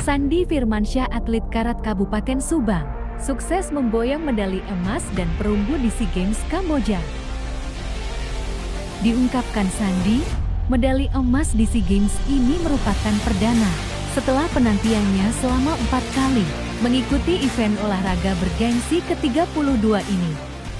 Sandi Firmansyah, atlet karat Kabupaten Subang, sukses memboyong medali emas dan perunggu di SEA Games Kamboja. Diungkapkan Sandi, medali emas di SEA Games ini merupakan perdana setelah penantiannya selama 4 kali mengikuti event olahraga bergengsi ke-32 ini.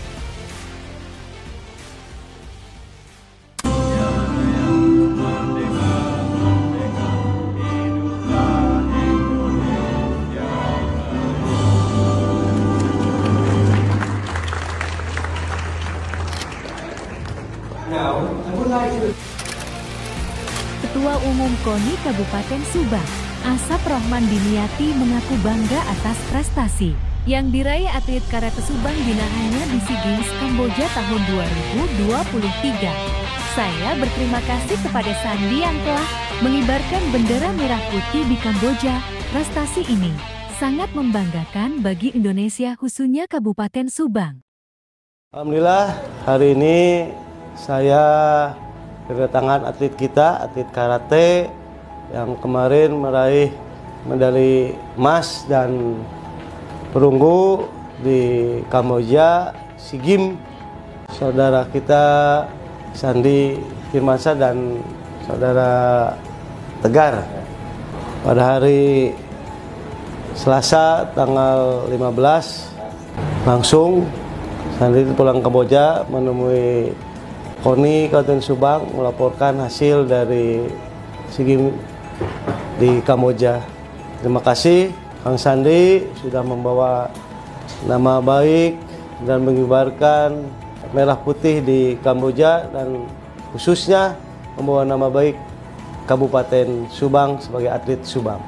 Ketua Umum KONI Kabupaten Subang, Asap Rohman Diniati, mengaku bangga atas prestasi yang diraih atlet karate Subang binaannya di SEA Games Kamboja tahun 2023. Saya berterima kasih kepada Sandi yang telah mengibarkan bendera merah putih di Kamboja. Prestasi ini sangat membanggakan bagi Indonesia, khususnya Kabupaten Subang. Alhamdulillah, hari ini saya kedatangan atlet kita, atlet karate yang kemarin meraih medali emas dan perunggu di Kamboja SEA Games. Saudara kita Sandi Firmansyah dan saudara Tegar. Pada hari Selasa tanggal 15 langsung Sandi pulang Kamboja menemui KONI Kabupaten Subang melaporkan hasil dari SEA Games di Kamboja. Terima kasih Kang Sandi sudah membawa nama baik dan mengibarkan merah putih di Kamboja dan khususnya membawa nama baik Kabupaten Subang sebagai atlet Subang.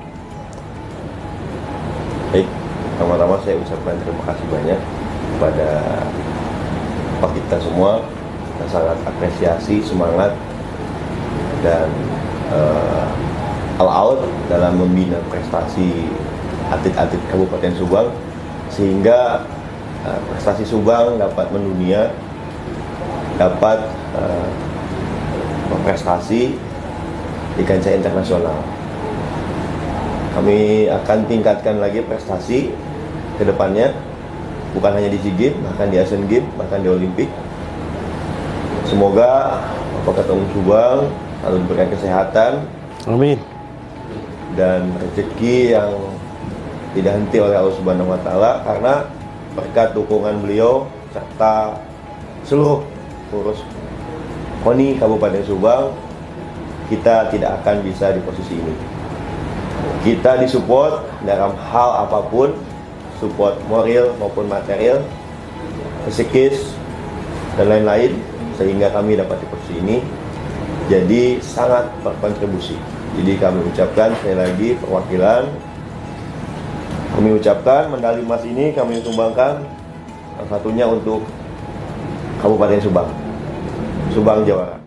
Baik, pertama-tama saya ucapkan terima kasih banyak kepada Pak kita semua. Kita sangat apresiasi semangat dan all-out dalam membina prestasi atlet-atlet Kabupaten Subang, sehingga prestasi Subang dapat mendunia, dapat berprestasi di kancah internasional. Kami akan tingkatkan lagi prestasi ke depannya, bukan hanya di SEA Games, bahkan di Asian Games, bahkan di Olimpik. Semoga Bapak Ketua Umum Subang selalu diberikan kesehatan, amin, dan rezeki yang tidak henti oleh Allah Subhanahu wa Ta'ala, karena berkat dukungan beliau serta seluruh pengurus KONI Kabupaten Subang, kita tidak akan bisa di posisi ini. Kita disupport dalam hal apapun, support moral maupun material, psikis, dan lain-lain, sehingga kami dapat di posisi ini. Jadi sangat berkontribusi. Jadi kami ucapkan sekali lagi perwakilan, kami ucapkan medali emas ini kami sumbangkan salah satunya untuk Kabupaten Subang, Subang Jawa Barat.